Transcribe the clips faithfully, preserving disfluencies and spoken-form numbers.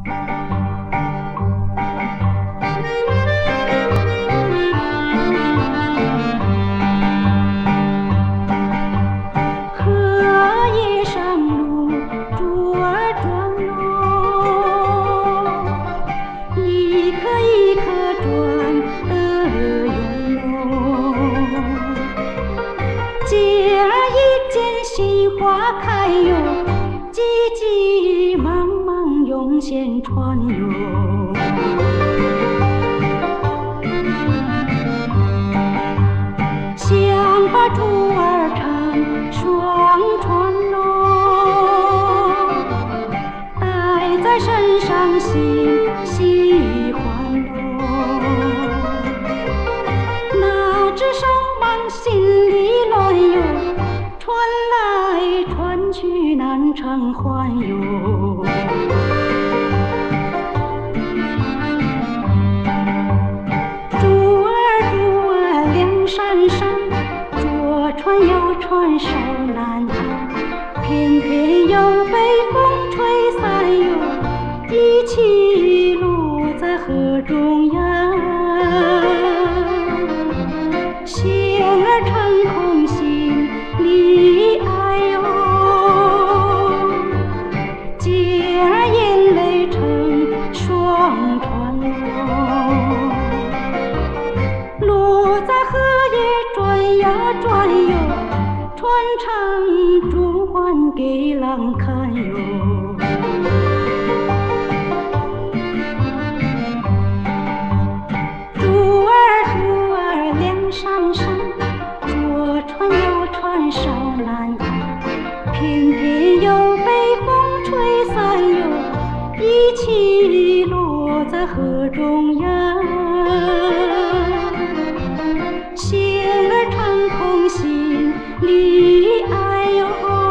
花开哟，急急忙忙涌现川哟。想把珠儿唱双船喽，带在身上喜喜欢喽。那只手忙心里乱哟，传来传去难偿还哟。珠儿珠儿两闪闪，左传右传手难安，偏偏又被风吹散哟，一起落在河中央。仙儿成空心里爱哟，姐儿眼泪成双船哟，落在河也转呀转哟，船长珠还给郎看哟。珠儿珠儿两闪闪，左传右传手难安，偏偏又被风吹散哟，一起落在河中央。仙儿成空心里爱哟，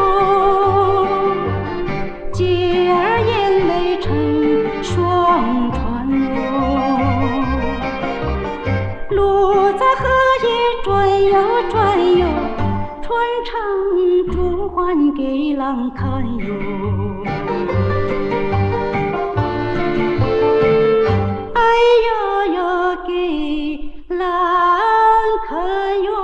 姐儿眼泪成双船哟，落在河也转呀转哟，船长珠还给郎看哟。哎呀呀，给郎看哟。